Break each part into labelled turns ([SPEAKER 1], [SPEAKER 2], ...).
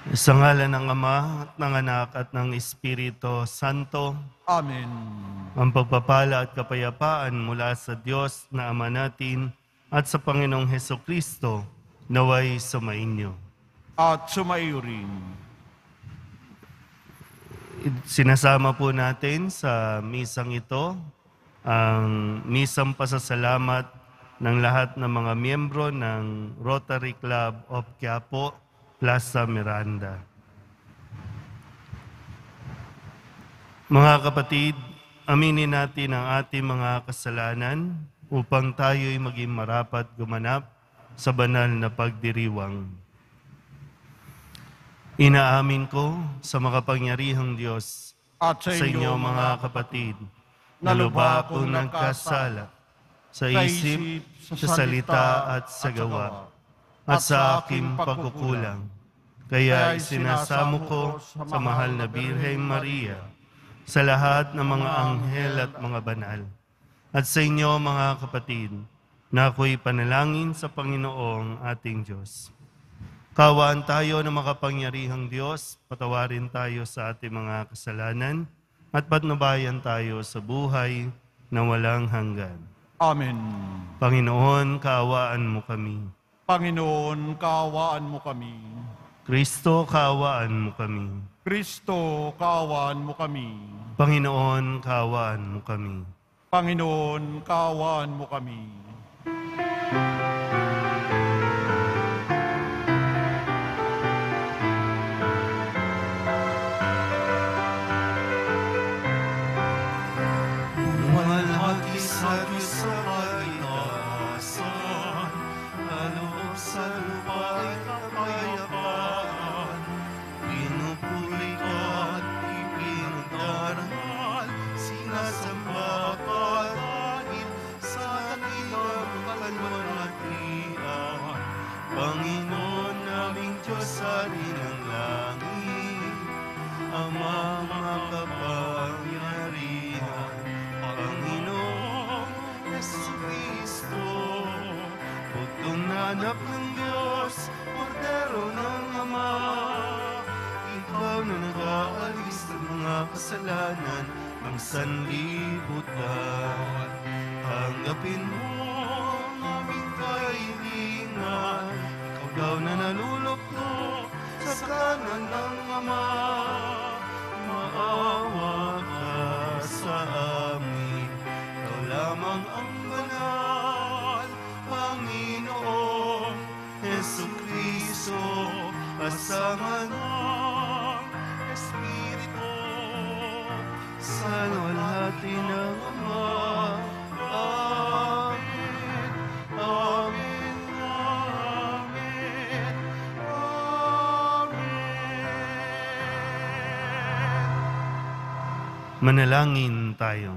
[SPEAKER 1] Sa ngalan ng Ama at ng Anak at ng Espiritu Santo,
[SPEAKER 2] Amen.
[SPEAKER 1] ang pagpapala at kapayapaan mula sa Diyos na Ama natin at sa Panginoong Hesukristo naway sumainyo.
[SPEAKER 2] At sumaiyo rin.
[SPEAKER 1] Sinasama po natin sa misang ito ang misang pasasalamat ng lahat ng mga miyembro ng Rotary Club of Quiapo, Plaza Miranda. Mga kapatid, aminin natin ang ating mga kasalanan upang tayo'y maging marapat gumanap sa banal na pagdiriwang. Inaamin ko sa makapangyarihang Diyos
[SPEAKER 2] At
[SPEAKER 1] sa inyo mga kapatid, na lubha akong nagkasala sa isip, sa salita at sa gawa, at sa aking pagkukulang. Kaya isinasamo ko sa mahal na Birheng Maria, sa lahat ng mga anghel at mga banal, at sa inyo mga kapatid, na ako'y panalangin sa Panginoong ating Diyos. Kawaan tayo ng makapangyarihang Diyos, patawarin tayo sa ating mga kasalanan, at patnubayan tayo sa buhay na walang hanggan.
[SPEAKER 2] Amen.
[SPEAKER 1] Panginoon, kaawaan mo kami.
[SPEAKER 2] Panginoon, kaawaan mo kami.
[SPEAKER 1] Kristo, kaawaan mo kami.
[SPEAKER 2] Kristo, kaawaan mo kami.
[SPEAKER 1] Panginoon, kaawaan mo kami.
[SPEAKER 2] Panginoon, kaawaan mo kami.
[SPEAKER 1] Malaki sa Diyos sa kalikasan, aloob sa lupa'y kapayapaan. Pinupuri ka at ipinagdarangal, sinasamba ka dahil sa dakilang kalwalhatian. Panginoon naming Diyos, Hari ng langit, Ama makapangyarihan, Panginoong Jesucristo, bugtong na anak ng Diyos, Kordero ng Ama. Ikaw na nag-aalis ng mga kasalanan ng sanlibutan. Tanggapin mo ang aming kahilingan, ikaw daw na naluluklo sa kanan ng Ama. Maawa ka sa amin, ikaw lamang ang banal, Panginoong Jesucristo, kasama ng Espiritu, sa luwalhati ng Ama. Amen. Amen. Amen. Manalangin tayo.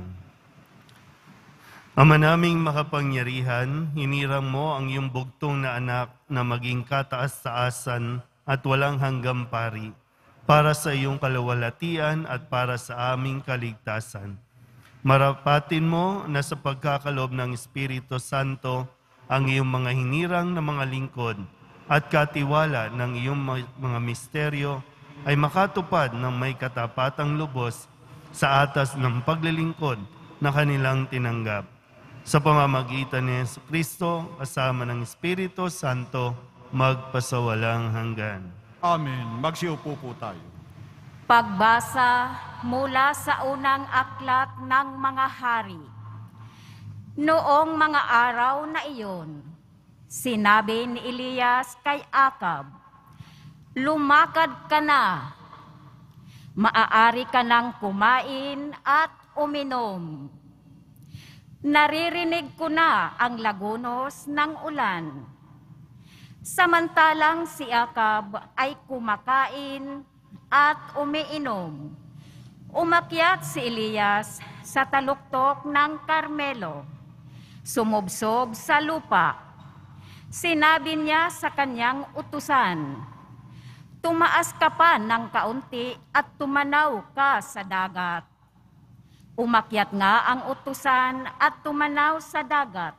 [SPEAKER 1] Ama naming makapangyarihan, hinirang mo ang iyong bugtong na anak na maging kataas-taasan at walang hanggang pari para sa iyong kaluwalhatian at para sa aming kaligtasan. Marapatin mo na sa pagkakaloob ng Espiritu Santo ang iyong mga hinirang na mga lingkod at katiwala ng iyong mga misteryo ay makatupad ng may katapatang lubos sa atas ng paglilingkod na kanilang tinanggap. Sa pamamagitan ni Jesucristo, kasama ng Espiritu Santo, magpasawalang hanggan.
[SPEAKER 2] Amen. Magsiupo po tayo.
[SPEAKER 3] Pagbasa mula sa unang aklat ng mga hari. Noong mga araw na iyon, sinabi ni Elias kay Akab, "Lumakad ka na. Maaari ka nang kumain at uminom. Naririnig ko na ang lagunos ng ulan." Samantalang si Akab ay kumakain at umiinom, umakyat si Elias sa taluktok ng Carmelo, sumubsob sa lupa. Sinabi niya sa kanyang utusan, "Tumaas ka pa ng kaunti at tumanaw ka sa dagat." Umakyat nga ang utusan at tumanaw sa dagat.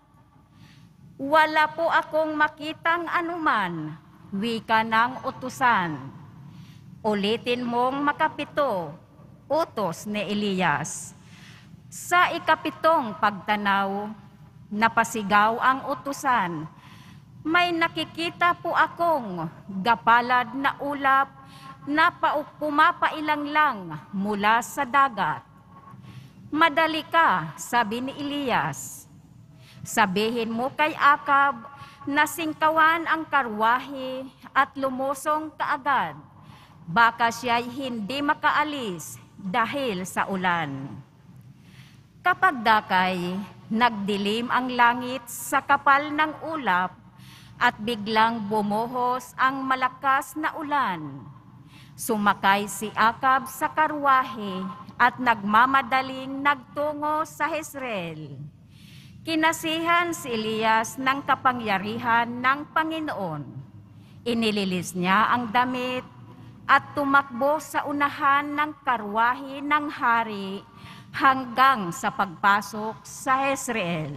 [SPEAKER 3] "Wala po akong makitang anuman," wika ng utusan. Ulitin mong makapito, utos ni Elias. Sa ikapitong pagtanaw, napasigaw ang utusan. May nakikita po akong gapalad na ulap na pumapailang lang mula sa dagat. Madali ka, sabi ni Elias. Sabihin mo kay Akab na singkawan ang karwahe at lumusong kaagad. Baka siya'y hindi makaalis dahil sa ulan. Kapag dakay, nagdilim ang langit sa kapal ng ulap at biglang bumuhos ang malakas na ulan. Sumakay si Akab sa karwahe at nagmamadaling nagtungo sa Jezreel. Kinasihan si Elias ng kapangyarihan ng Panginoon. Inililis niya ang damit at tumakbo sa unahan ng karwahe ng hari hanggang sa pagpasok sa Jezreel.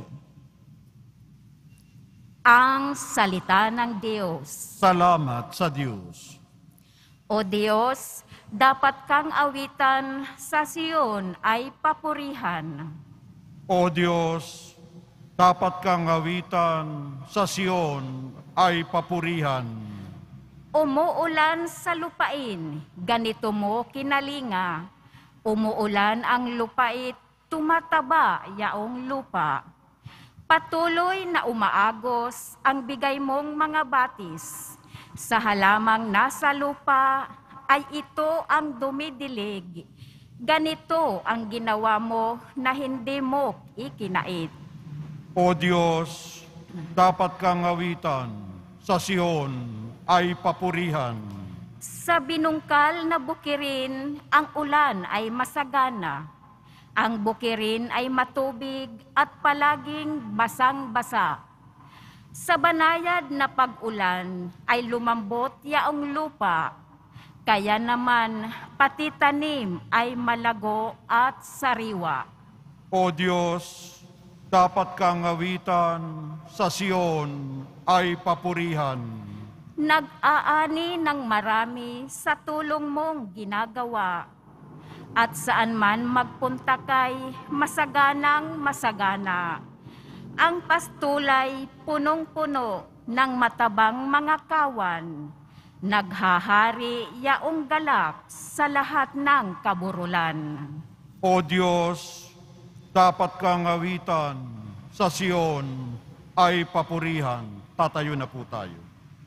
[SPEAKER 3] Ang salita ng Diyos.
[SPEAKER 2] Salamat sa Diyos.
[SPEAKER 3] O Diyos, dapat kang awitan sa Siyon ay papurihan.
[SPEAKER 2] O Diyos, dapat kang awitan sa Siyon ay papurihan.
[SPEAKER 3] Umuulan sa lupain, ganito mo kinalinga. Umuulan ang lupait, tumataba yaong lupa. Patuloy na umaagos ang bigay mong mga batis. Sa halamang nasa lupa ay ito ang dumidilig. Ganito ang ginawa mo na hindi mo ikinait.
[SPEAKER 2] O Diyos, dapat kang awitan sa Siyon ay papurihan.
[SPEAKER 3] Sa binungkal na bukirin, ang ulan ay masagana. Ang bukirin ay matubig at palaging basang-basa. Sa banayad na pag-ulan ay lumambot yaong lupa. Kaya naman pati tanim ay malago at sariwa.
[SPEAKER 2] O Diyos, dapat kang awitan sa Siyon ay papurihan.
[SPEAKER 3] Nag-aani ng marami sa tulong mong ginagawa. At saan man magpunta kay masaganang masagana. Ang pastulay punong-puno ng matabang mga kawan. Naghahari yaong galak sa lahat ng kaburulan.
[SPEAKER 2] O Diyos, dapat kang awitan sa Siyon ay papurihan. Tatayo na po tayo.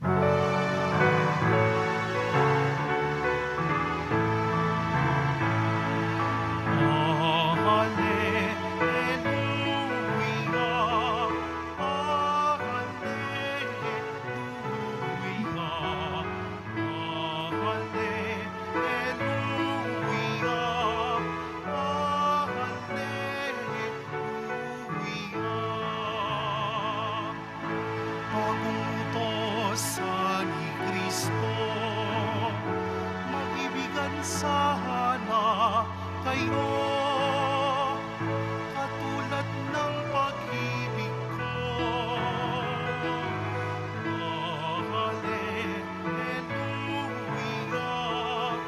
[SPEAKER 4] Sana kayo katulad ng pag-ibig ko. Hallelujah,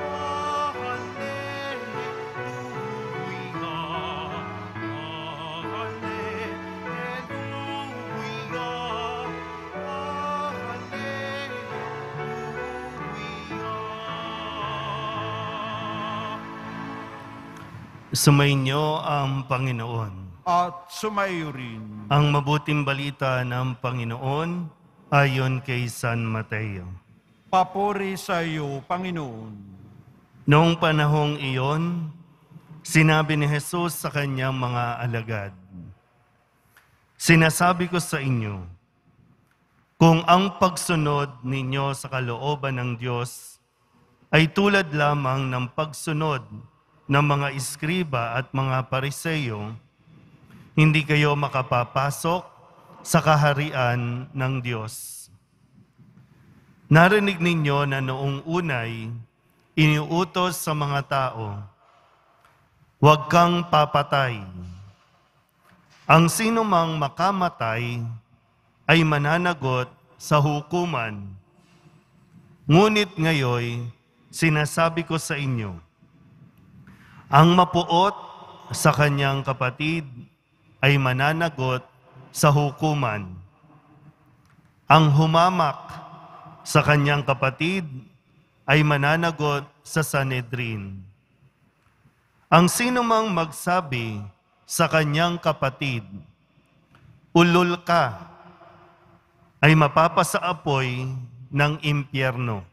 [SPEAKER 1] Sumainyo ang Panginoon.
[SPEAKER 2] At sumayo rin.
[SPEAKER 1] Ang mabuting balita ng Panginoon ayon kay San Mateo.
[SPEAKER 2] Papuri sa iyo, Panginoon.
[SPEAKER 1] Noong panahong iyon, sinabi ni Jesus sa kanyang mga alagad, "Sinasabi ko sa inyo, kung ang pagsunod ninyo sa kalooban ng Diyos ay tulad lamang ng pagsunod ng mga iskriba at mga pariseyo, hindi kayo makapapasok sa kaharian ng Diyos. Narinig ninyo na noong unay, iniutos sa mga tao, huwag kang papatay. Ang sino mang makamatay ay mananagot sa hukuman. Ngunit ngayon, sinasabi ko sa inyo, ang mapuot sa kanyang kapatid ay mananagot sa hukuman. Ang humamak sa kanyang kapatid ay mananagot sa Sanhedrin. Ang sinumang magsabi sa kanyang kapatid, ulol ka, ay mapapasaapoy ng impyerno.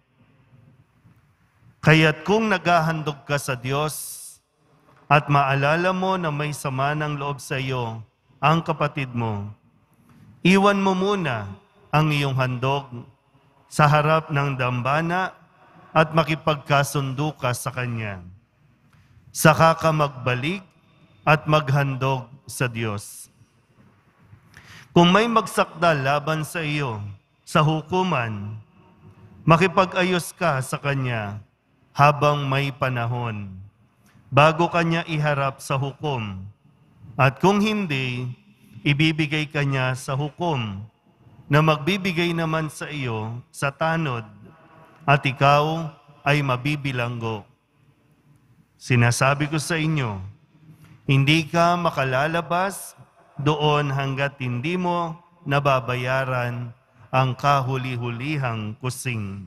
[SPEAKER 1] Kaya't kung naghahandog ka sa Diyos at maalala mo na may sama ng loob sa iyo ang kapatid mo, iwan mo muna ang iyong handog sa harap ng dambana at makipagkasundo ka sa kanya. Saka ka magbalik at maghandog sa Diyos. Kung may magsakdal laban sa iyo sa hukuman, makipag-ayos ka sa kanya habang may panahon, bago kanya iharap sa hukom. At kung hindi, ibibigay kanya sa hukom na magbibigay naman sa iyo sa tanod, at ikaw ay mabibilanggo. Sinasabi ko sa inyo, hindi ka makalalabas doon hanggat hindi mo nababayaran ang kahuli-hulihang kusing.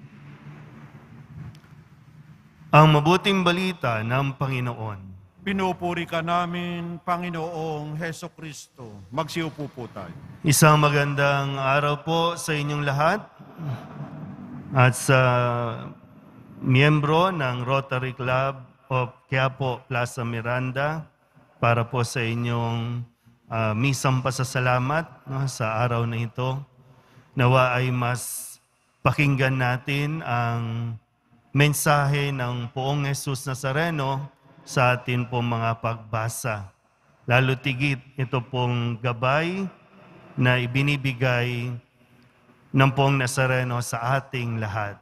[SPEAKER 1] Ang mabuting balita ng Panginoon.
[SPEAKER 2] Pinupuri ka namin, Panginoong Heso Kristo. Magsiupo po tayo.
[SPEAKER 1] Isang magandang araw po sa inyong lahat at sa miyembro ng Rotary Club of Quiapo, Plaza Miranda para po sa inyong misang pasasalamat sa araw na ito. Nawa ay mas pakinggan natin ang mensahe ng Poong Jesus Nazareno sa atin pong mga pagbasa. Lalo tigit ito pong gabay na ibinibigay ng Poong Nazareno sa ating lahat.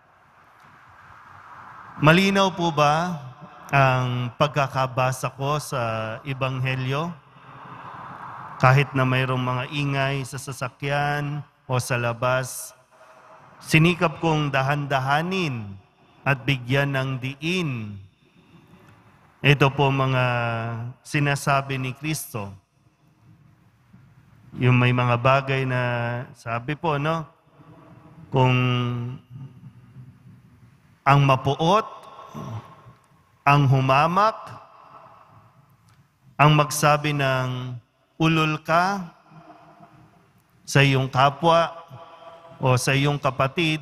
[SPEAKER 1] Malinaw po ba ang pagkakabasa ko sa Ebanghelyo? Kahit na mayroong mga ingay sa sasakyan o sa labas, sinikap kong dahan-dahanin at bigyan ng diin. Ito po mga sinasabi ni Kristo. Yung may mga bagay na sabi po, no? Kung ang mapuot, ang humamak, ang magsabi ng ulol ka sa iyong kapwa o sa iyong kapatid,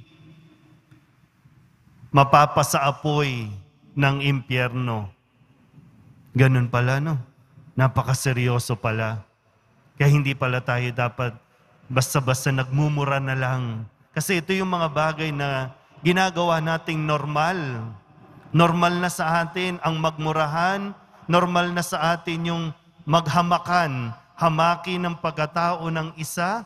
[SPEAKER 1] mapapasaapoy ng impyerno. Ganun pala, no? Napakaseryoso pala. Kaya hindi pala tayo dapat basta-basta nagmumura na lang. Kasi ito yung mga bagay na ginagawa nating normal. Normal na sa atin ang magmurahan, normal na sa atin yung maghamakan, hamaki ng pagkatao ng isa.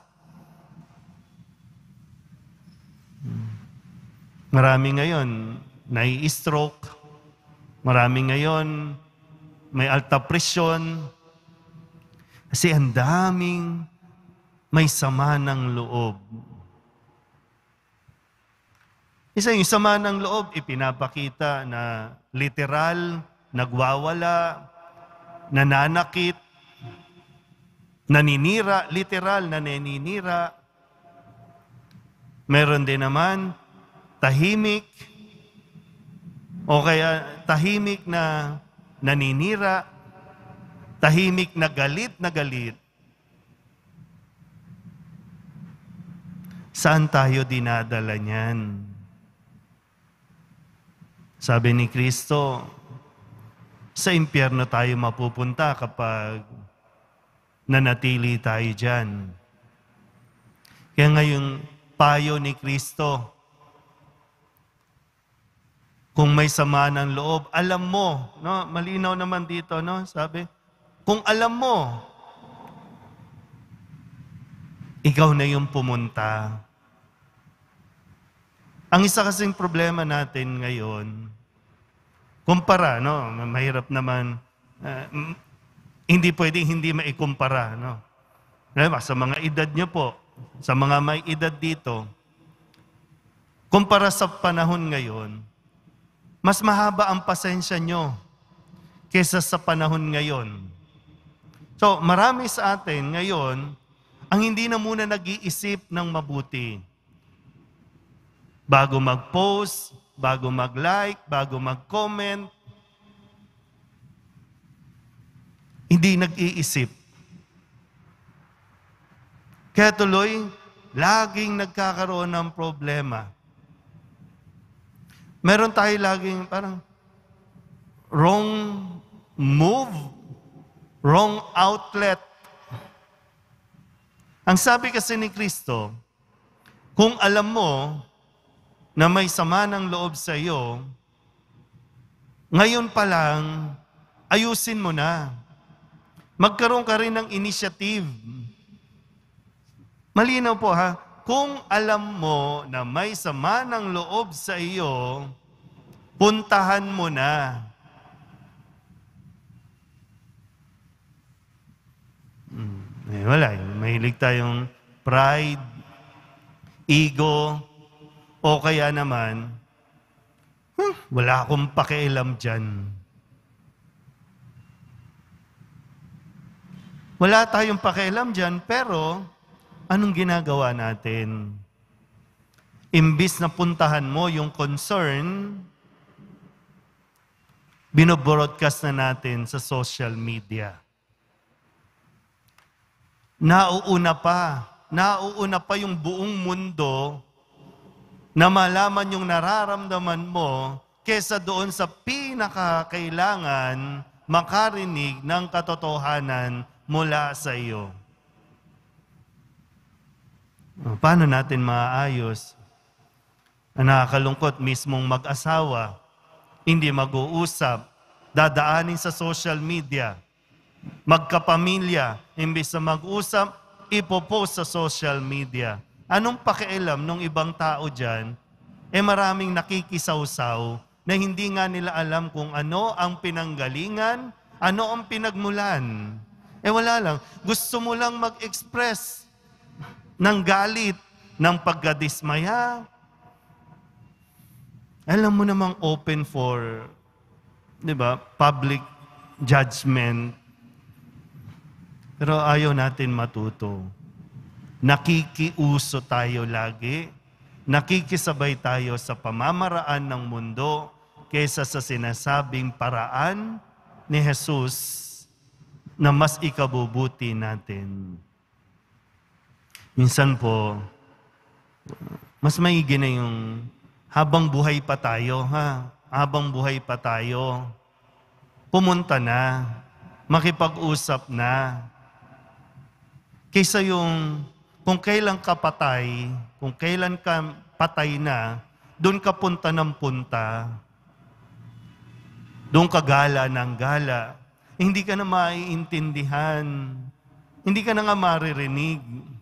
[SPEAKER 1] Marami ngayon nai-stroke, marami ngayon may alta presyon, kasi ang daming may sama ng loob. Isa yung sama ng loob, ipinapakita na literal, nagwawala, nananakit, naninira, literal na naninira. Meron din naman, tahimik, o kaya tahimik na naninira, tahimik na galit na galit. Saan tayo dinadala niyan? Sabi ni Kristo, sa impyerno tayo mapupunta kapag nanatili tayo dyan. Kaya ngayong payo ni Kristo, kung may sama ng loob, alam mo, no? Malinaw naman dito, no? Sabi, kung alam mo, ikaw na yung pumunta. Ang isa kasing problema natin ngayon, kumpara, no? Mahirap naman, hindi pwedeng hindi maikumpara, no? Sa mga edad nyo po, sa mga may edad dito, kumpara sa panahon ngayon, mas mahaba ang pasensya nyo kesa sa panahon ngayon. So, marami sa atin ngayon ang hindi na muna nag-iisip ng mabuti. Bago mag-post, bago mag-like, bago mag-comment, hindi nag-iisip. Kaya tuloy, laging nagkakaroon ng problema. Meron tayo laging parang wrong move, wrong outlet. Ang sabi kasi ni Kristo, kung alam mo na may sama ng loob sa iyo, ngayon pa lang, ayusin mo na. Magkaroon ka rin ng initiative. Malinaw po ha, kung alam mo na may sama ng loob sa iyo, puntahan mo na. Wala, mahilig tayong pride, ego, o kaya naman, wala akong pakialam dyan. Wala tayong pakialam dyan, pero anong ginagawa natin? Imbis na puntahan mo yung concern, binobroadcast na natin sa social media. Nauuna pa yung buong mundo na malaman yung nararamdaman mo kesa doon sa pinakakailangan makarinig ng katotohanan mula sa iyo. Paano natin maayos? Nakakalungkot mismong mag-asawa, hindi mag-uusap, dadaanin sa social media, magkapamilya, imbis na mag-usap, ipopost sa social media. Anong pakialam ng ibang tao dyan? Maraming nakikisawsaw na hindi nga nila alam kung ano ang pinanggalingan, ano ang pinagmulan. Wala lang. Gusto mo lang mag-express ng galit, ng pagkadismaya. Alam mo namang open for, public judgment. Pero ayaw natin matuto. Nakikiuso tayo lagi. Nakikisabay tayo sa pamamaraan ng mundo kaysa sa sinasabing paraan ni Jesus na mas ikabubuti natin. Minsan po, mas maigi na yung habang buhay pa tayo, habang buhay pa tayo, pumunta na, makipag-usap na. Kaysa yung kung kailan ka patay, kung kailan ka patay na, doon ka punta ng punta. Doon ka gala ng gala. Hindi ka na maiintindihan. Hindi ka na nga maririnig.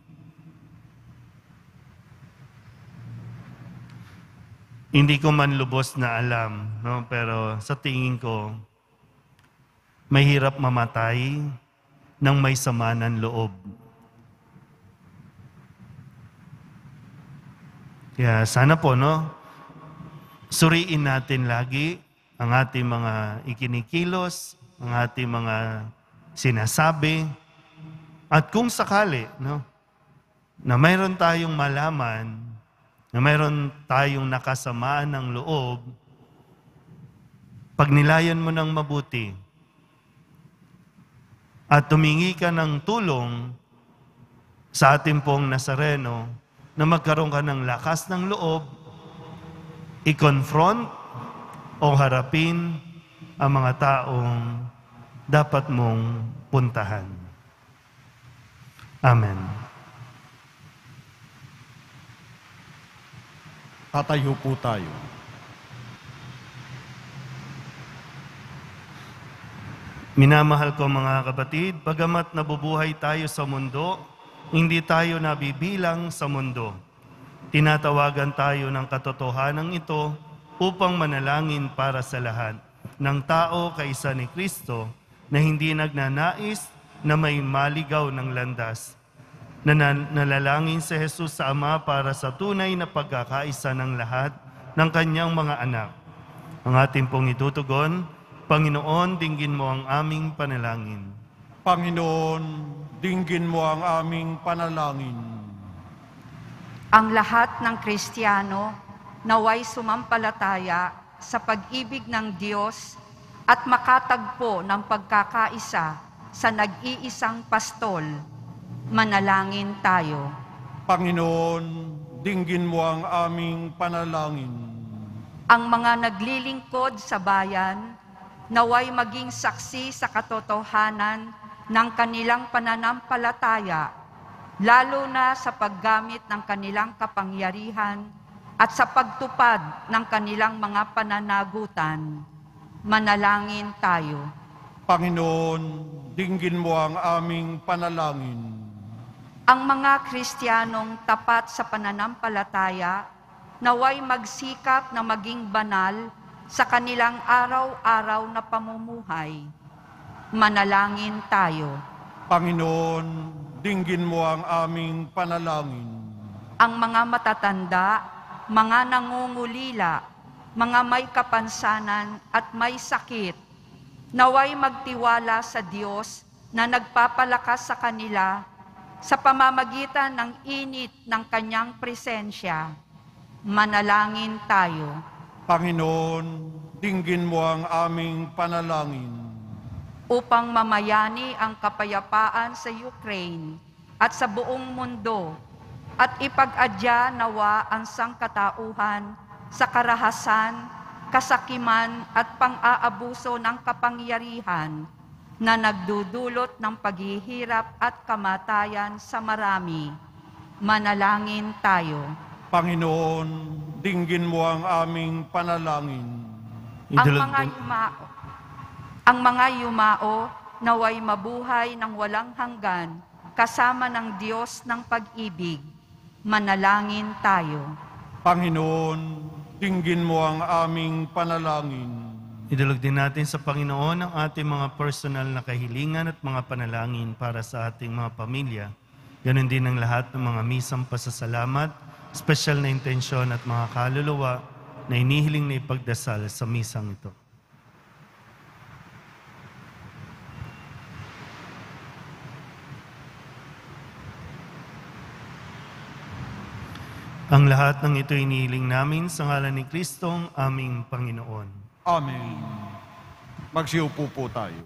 [SPEAKER 1] Hindi ko man lubos na alam, no? Pero sa tingin ko, mahirap mamatay ng may sama ng loob. Kaya sana po, suriin natin lagi ang ating mga ikinikilos, ang ating mga sinasabi. At kung sakali, na mayroon tayong malaman, na mayroon tayong nakasamaan ng loob, pagnilayan mo ng mabuti at tumingi ka ng tulong sa ating pong Nazareno na magkaroon ka ng lakas ng loob, i-confront o harapin ang mga taong dapat mong puntahan. Amen.
[SPEAKER 2] Tatayo po tayo.
[SPEAKER 1] Minamahal ko mga kapatid, bagamat nabubuhay tayo sa mundo, hindi tayo nabibilang sa mundo. Tinatawagan tayo ng katotohanan ito upang manalangin para sa lahat ng tao kaisa ni Kristo na hindi nagnanais na may maligaw ng landas, Nalalangin si Jesus sa Ama para sa tunay na pagkakaisa ng lahat ng kanyang mga anak. Ang ating pong itutugon, Panginoon, dinggin mo ang aming panalangin.
[SPEAKER 2] Panginoon, dinggin mo ang aming panalangin.
[SPEAKER 5] Ang lahat ng Kristiyano naway sumampalataya sa pag-ibig ng Diyos at makatagpo ng pagkakaisa sa nag-iisang pastol. Manalangin tayo.
[SPEAKER 2] Panginoon, dinggin mo ang aming panalangin.
[SPEAKER 5] Ang mga naglilingkod sa bayan, naway maging saksi sa katotohanan ng kanilang pananampalataya, lalo na sa paggamit ng kanilang kapangyarihan at sa pagtupad ng kanilang mga pananagutan. Manalangin tayo.
[SPEAKER 2] Panginoon, dinggin mo ang aming panalangin.
[SPEAKER 5] Ang mga Kristiyanong tapat sa pananampalataya, naway magsikap na maging banal sa kanilang araw-araw na pamumuhay. Manalangin tayo.
[SPEAKER 2] Panginoon, dinggin mo ang aming panalangin.
[SPEAKER 5] Ang mga matatanda, mga nangungulila, mga may kapansanan at may sakit, naway magtiwala sa Diyos na nagpapalakas sa kanila sa pamamagitan ng init ng kanyang presensya. Manalangin tayo.
[SPEAKER 2] Panginoon, dinggin mo ang aming panalangin.
[SPEAKER 5] Upang mamayani ang kapayapaan sa Ukraine at sa buong mundo at ipag-adya nawa ang sangkatauhan sa karahasan, kasakiman at pang-aabuso ng kapangyarihan na nagdudulot ng paghihirap at kamatayan sa marami. Manalangin tayo.
[SPEAKER 2] Panginoon, dinggin mo ang aming panalangin.
[SPEAKER 5] Ang mga yumao naway mabuhay ng walang hanggan kasama ng Diyos ng pag-ibig. Manalangin tayo.
[SPEAKER 2] Panginoon, dinggin mo ang aming panalangin.
[SPEAKER 1] Idulog din natin sa Panginoon ang ating mga personal na kahilingan at mga panalangin para sa ating mga pamilya. Ganon din ang lahat ng mga misang pasasalamat, espesyal na intensyon at mga kaluluwa na inihiling na ipagdasal sa misang ito. Ang lahat ng ito inihiling namin sa ngalan ni Kristong aming Panginoon.
[SPEAKER 2] Amen. Magsiupo po tayo.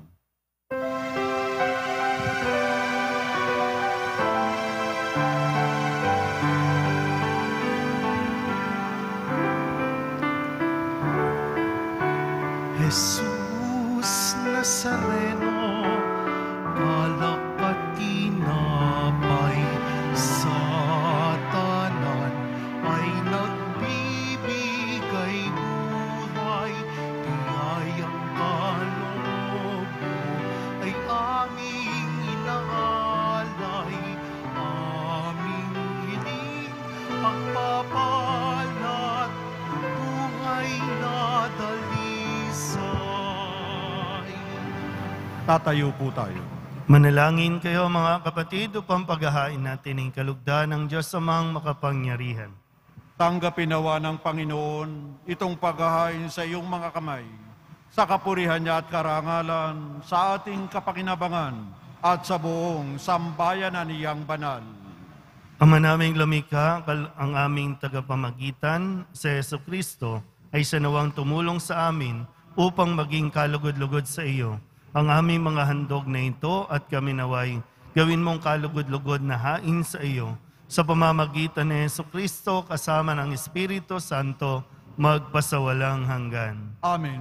[SPEAKER 4] Jesus Nazareno, alak at tinapay sa tanan ay nagbibigay buhay. Tiyayang kaloob mo ay aming inaalay, aming hiling pagpapalat, buhay na dalisay.
[SPEAKER 2] Tatayo po tayo.
[SPEAKER 1] Manalangin kayo mga kapatid upang paghahain natin ang kalugdan ng Diyos Amang makapangyarihan.
[SPEAKER 2] Tanggapin nawa ng Panginoon itong paghahain sa iyong mga kamay, sa kapurihan niya at karangalan, sa ating kapakinabangan, at sa buong sambayanan niyang banal.
[SPEAKER 1] Ama naming lumikha, ang aming tagapamagitan, si Jesucristo, ay siya nawang tumulong sa amin upang maging kalugod-lugod sa iyo. Ang aming mga handog na ito at kami naway gawin mong kalugod-lugod na hain sa iyo. Sa pamamagitan ni Jesucristo kasama ng Espiritu Santo, magpasawalang hanggan.
[SPEAKER 2] Amen.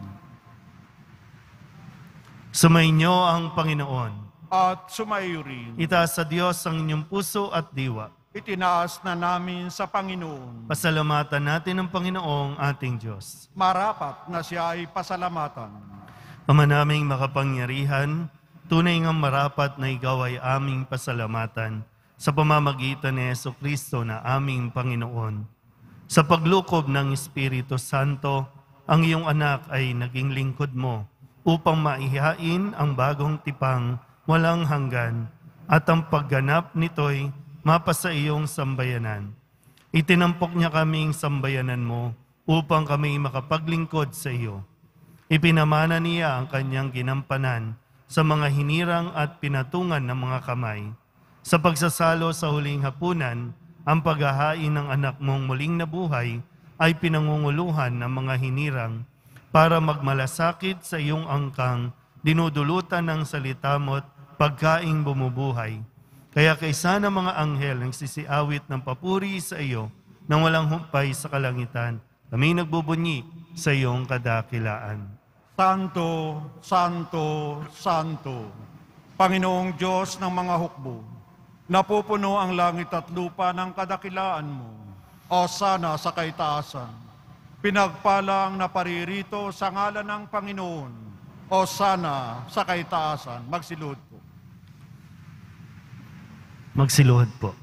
[SPEAKER 1] Sumainyo ang Panginoon.
[SPEAKER 2] At sumaiyo rin,
[SPEAKER 1] Itaas sa Diyos ang inyong puso at diwa.
[SPEAKER 2] itinaas na namin sa Panginoon.
[SPEAKER 1] Pasalamatan natin ang Panginoong ating Diyos.
[SPEAKER 2] Marapat na siya ay pasalamatan.
[SPEAKER 1] Ama naming makapangyarihan, tunay ngang marapat na ikaw ay aming pasalamatan sa pamamagitan ni Jesucristo na aming Panginoon. Sa paglukob ng Espiritu Santo, ang iyong anak ay naging lingkod mo upang maihain ang bagong tipang walang hanggan, at ang pagganap nito'y mapasa iyong sambayanan. Itinampok niya kaming sambayanan mo upang kami makapaglingkod sa iyo. Ipinamana niya ang kanyang ginampanan sa mga hinirang at pinatungan ng mga kamay. Sa pagsasalo sa huling hapunan, ang paghahain ng anak mong muling nabuhay ay pinangunguluhan ng mga hinirang para magmalasakit sa iyong angkang, dinudulutan ng salita mo't pagkaing bumubuhay. Kaya kaisa ng mga anghel ang sisiawit ng papuri sa iyo nang walang humpay sa kalangitan. Kami nagbubunyi sa iyong kadakilaan.
[SPEAKER 2] Santo, Santo, Santo, Panginoong Diyos ng mga hukbo, napupuno ang langit at lupa ng kadakilaan mo. O sana sa kaitaasan, pinagpalang na paririto sa ngalan ng Panginoon. O sana sa kaitaasan, magsilud po.
[SPEAKER 1] Magsiluhod po.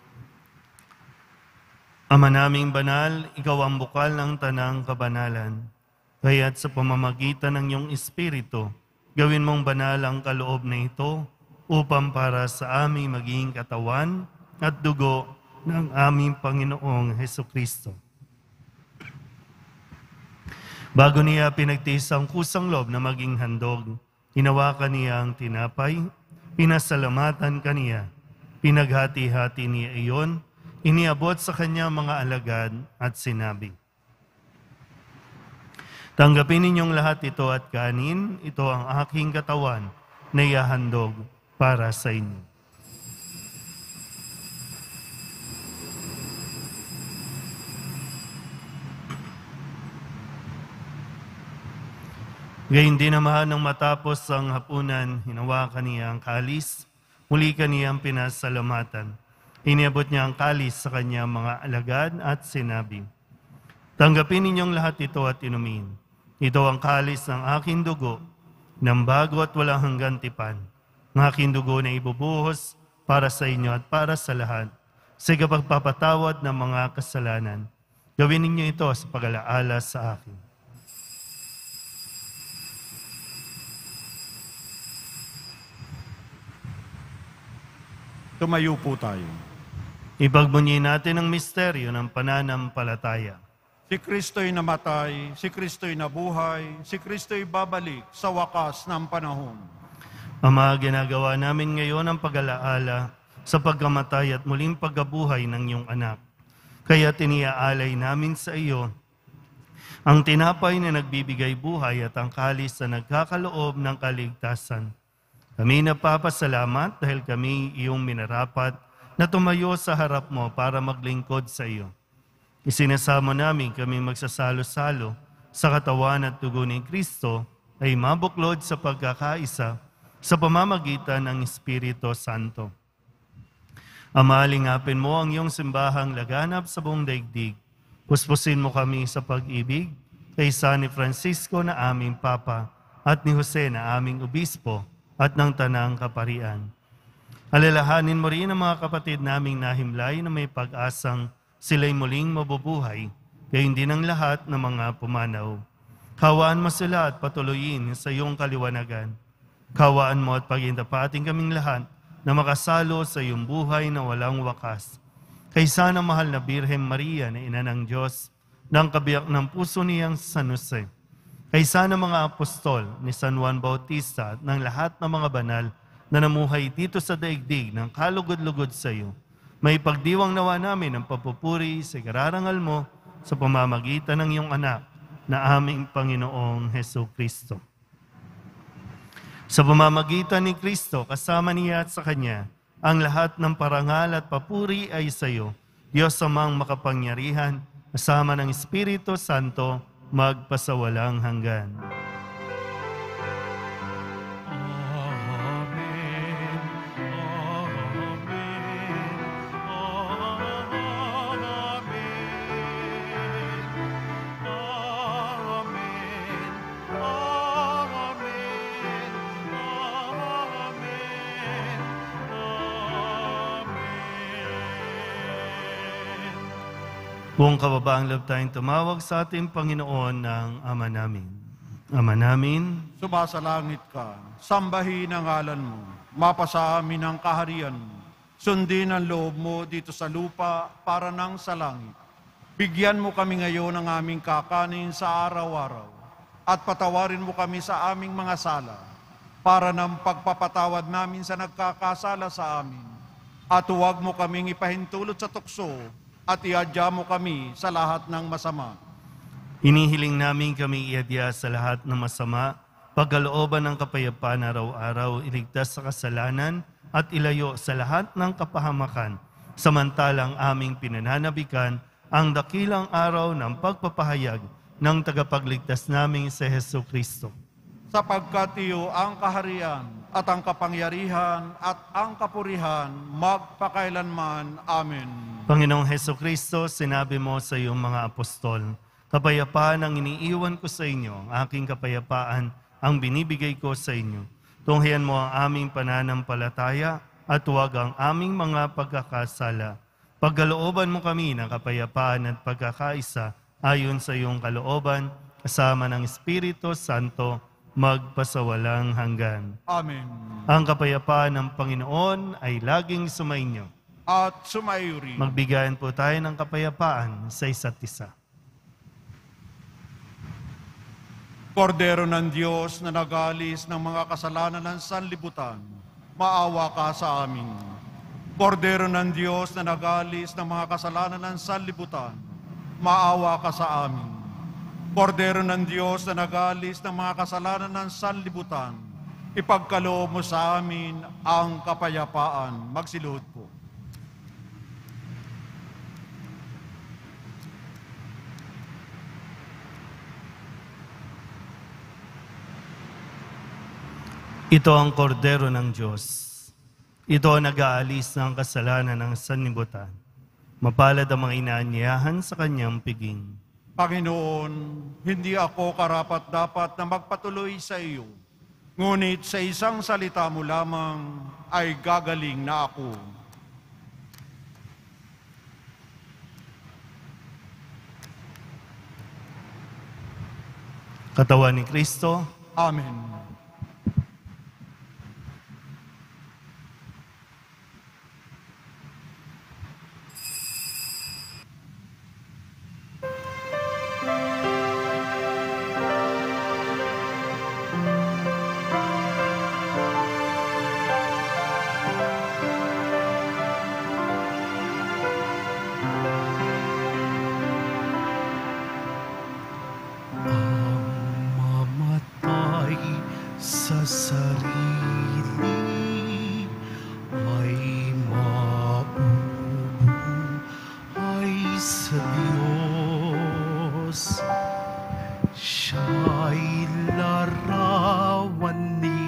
[SPEAKER 1] Ama naming banal, ikaw ang bukal ng tanang kabanalan. Kaya't sa pamamagitan ng iyong Espiritu, gawin mong banal ang kaloob na ito upang para sa aming maging katawan at dugo ng aming Panginoong Hesukristo. Bago niya pinagtiis ang kusang loob na maging handog, hinawakan niya ang tinapay, pinasalamatan kaniya, pinaghati-hati niya iyon, iniabot sa kanya mga alagad at sinabi, "Tanggapin ninyong lahat ito at kanin, ito ang aking katawan na ihahandog para sa inyo." Gayun din naman nang matapos ang hapunan, hinawakan niya ang kalis, muli kaniyang pinasalamatan. Iniabot niya ang kalis sa kanyang mga alagad at sinabi, "Tanggapin ninyong lahat ito at inumin. Ito ang kalis ng aking dugo, ng bago at walang hanggang tipan. Ang aking dugo na ibubuhos para sa inyo at para sa lahat, sa kapagpapatawad ng mga kasalanan. Gawin ninyo ito sa pag-alaala sa akin."
[SPEAKER 2] Tumayo po tayo.
[SPEAKER 1] Ipagbunyi natin ang misteryo ng pananampalataya.
[SPEAKER 2] Si Kristo'y namatay, si Kristo'y nabuhay, si Kristo'y babalik sa wakas ng panahon.
[SPEAKER 1] Ama, ginagawa namin ngayon ang pag-alaala sa pagkamatay at muling pagkabuhay ng iyong anak. Kaya tiniaalay namin sa iyo ang tinapay na nagbibigay buhay at ang kalis na nagkakaloob ng kaligtasan. Kami napapasalamat dahil kami iyong minarapat na tumayo sa harap mo para maglingkod sa iyo. Isinasamo namin kami magsasalo-salo sa katawan at dugo ni Kristo ay mabuklod sa pagkakaisa sa pamamagitan ng Espiritu Santo. Ama, lingapin mo ang iyong simbahang laganap sa buong daigdig. Puspusin mo kami sa pag-ibig kay San Francisco na aming Papa at ni Jose na aming Obispo at ng Tanang Kaparian. Alalahanin mo rin ang mga kapatid naming nahimlay na may pag-asang sila'y muling mabubuhay, gayon din ang lahat ng mga pumanaw. Kawaan mo sila at patuloyin sa iyong kaliwanagan. Kawaan mo at pagindapating kaming lahat na makasalo sa iyong buhay na walang wakas. Kaysa ng mahal na Birhen Maria na ina ng Diyos, ng kabiyak ng puso niyang San Jose, kaysa ng mga apostol ni San Juan Bautista at ng lahat ng mga banal na namuhay dito sa daigdig ng kalugod-lugod sa iyo, may pagdiwang nawa namin ang papupuri sa kararangal mo sa pamamagitan ng iyong anak na aming Panginoong Hesukristo. Sa pamamagitan ni Kristo, kasama niya at sa Kanya, ang lahat ng parangal at papuri ay sa iyo, Diyos amang makapangyarihan, kasama ng Espiritu Santo, magpasawalang hanggan. Buong kababaang loob tayong tumawag sa ating Panginoon ng Ama namin. Ama namin,
[SPEAKER 2] Sumasalangit ka, sambahin ang ngalan mo. mapasa amin ang kaharian mo. Sundin ang loob mo dito sa lupa para nang sa langit. Bigyan mo kami ngayon ng aming kakanin sa araw-araw at patawarin mo kami sa aming mga sala para ng pagpapatawad namin sa nagkakasala sa amin. At huwag mo kaming ipahintulot sa tukso at iadya mo kami sa lahat ng masama.
[SPEAKER 1] Hinihiling namin kami iadya sa lahat ng masama, pagkalooban ng kapayapaan araw-araw, iligtas sa kasalanan at ilayo sa lahat ng kapahamakan, samantalang aming pinananabikan ang dakilang araw ng pagpapahayag ng tagapagligtas naming si Jesucristo.
[SPEAKER 2] Sapagkat iyo ang kaharian at ang kapangyarihan at ang kapurihan magpakailanman. Amen.
[SPEAKER 1] Panginoong Jesucristo, sinabi mo sa iyong mga apostol, kapayapaan ang iniiwan ko sa inyo, ang aking kapayapaan ang binibigay ko sa inyo. Tunghayan mo ang aming pananampalataya at huwag ang aming mga pagkakasala. Pagkalooban mo kami ng kapayapaan at pagkakaisa ayon sa iyong kalooban, kasama ng Espiritu Santo, magpasawalang hanggan.
[SPEAKER 2] Amen.
[SPEAKER 1] Ang kapayapaan ng Panginoon ay laging sumainyo.
[SPEAKER 2] At sumaiyo rin.
[SPEAKER 1] Magbigayan po tayo ng kapayapaan sa isa't isa.
[SPEAKER 2] Kordero ng Diyos na nagalis ng mga kasalanan ng sanlibutan, maawa ka sa amin. Kordero ng Diyos na nagalis ng mga kasalanan ng sanlibutan, maawa ka sa amin. Kordero ng Diyos na nagalis ng mga kasalanan ng sanlibutan, ipagkaloob mo sa amin ang kapayapaan. Magsiluhod po.
[SPEAKER 1] Ito ang kordero ng Diyos. Ito ang nag-aalis ng kasalanan ng sanlibutan. Mapalad ang mga inaanyayahan sa kanyang piging.
[SPEAKER 2] Panginoon, hindi ako karapat-dapat na magpatuloy sa iyo. Ngunit sa isang salita mo lamang ay gagaling na ako.
[SPEAKER 1] Katawan ni Kristo,
[SPEAKER 2] Amen.
[SPEAKER 4] Mamatay sa sarili ay mabubuhay sa Diyos. Siya'y larawan ni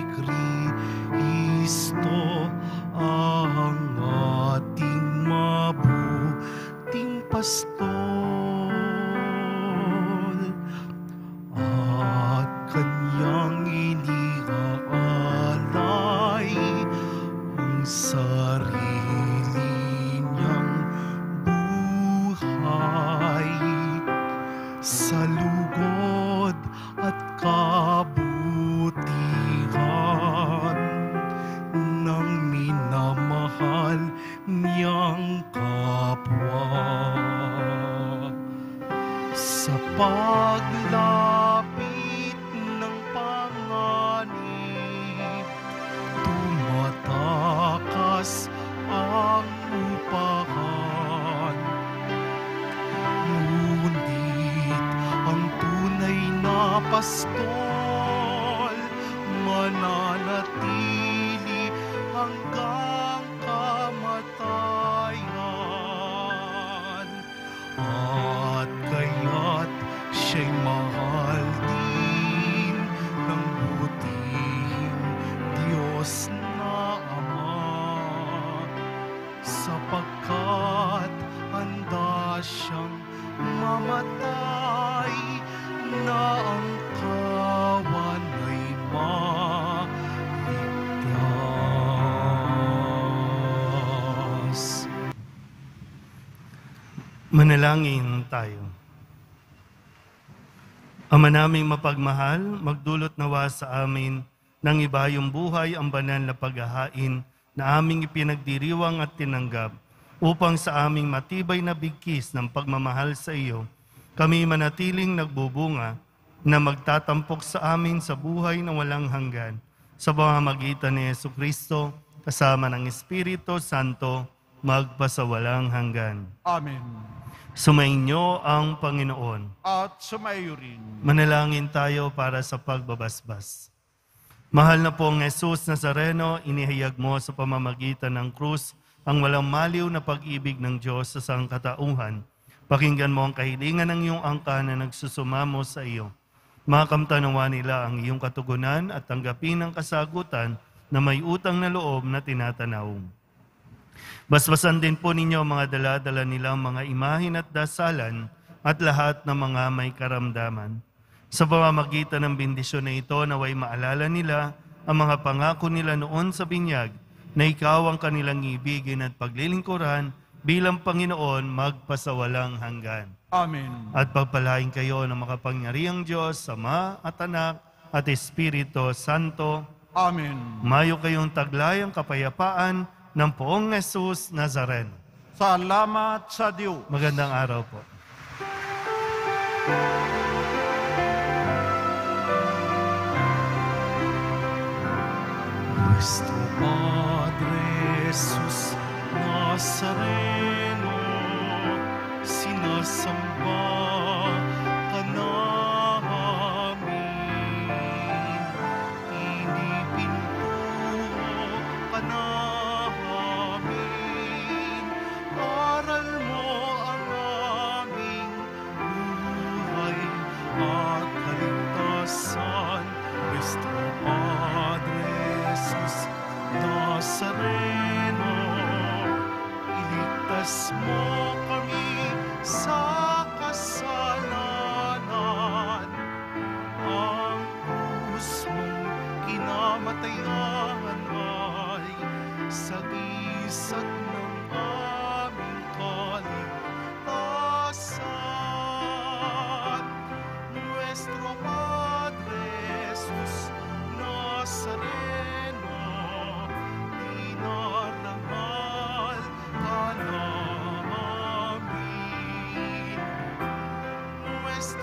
[SPEAKER 4] Kristo, ang ating mabuting pastor. At kanyang iniaalay ang sarili niyang buhay sa lugod at kabutihan ng minamahal niyang kapwa. Sa paglapit ng panganib, tumatakas ang upahan. Ngunit ang tunay na pastol mananatili hanggang kamatayan. At kaya't siya'y mahal din ng buting Diyos na Ama, sapagkat handa siyang mamatay na ang kawan ay maligtas.
[SPEAKER 1] manalangin tayo. Ama naming mapagmahal, magdulot nawa sa amin ng ibayong buhay ang banal na paghahain na aming ipinagdiriwang at tinanggap, upang sa aming matibay na bigkis ng pagmamahal sa iyo, kami manatiling nagbubunga na magtatampok sa amin sa buhay na walang hanggan, sa pamamagitan ni Jesucristo, kasama ng Espiritu Santo, magpasawalang hanggan.
[SPEAKER 2] Amen.
[SPEAKER 1] Sumainyo ang Panginoon.
[SPEAKER 2] At sumayo rin.
[SPEAKER 1] Manalangin tayo para sa pagbabasbas. Mahal na pong Jesus Nazareno, inihayag mo sa pamamagitan ng krus ang walang maliw na pag-ibig ng Diyos sa sangkatauhan. Pakinggan mo ang kahilingan ng iyong angka na nagsusumamo sa iyo. Makamtanawa nila ang iyong katugunan at tanggapin ang kasagutan na may utang na loob na tinatanaw. Basbasan din po ninyo ang mga dala-dala nilang mga imahin at dasalan at lahat ng mga may karamdaman. Sa pamamagitan ng bendisyon na ito, naway maalala nila ang mga pangako nila noon sa binyag na ikaw ang kanilang ibigin at paglilingkuran bilang Panginoon magpasawalang hanggan.
[SPEAKER 2] Amen.
[SPEAKER 1] At pagpalain kayo ng makapangyarihang Diyos, Ama at Anak at Espiritu Santo.
[SPEAKER 2] Amen.
[SPEAKER 1] Mayo kayong taglayang kapayapaan ng poong Jesus Nazareno.
[SPEAKER 2] Salamat sa Diyos.
[SPEAKER 1] Magandang araw po.
[SPEAKER 4] Nuestro Padre Jesus Nazareno, sinasamba ka namin, inipintuho ka namin, aral mo ang aming buhay at kaligtasan. Nuestro Padre Jesus Nazareno, iligtas mo kami sa kasalanan. Ang krus mong kinamatayan ay sagisag ng aming kaligtasan. Nuestro Padre Jesus Nazareno, dinarangal ka namin. Nuestro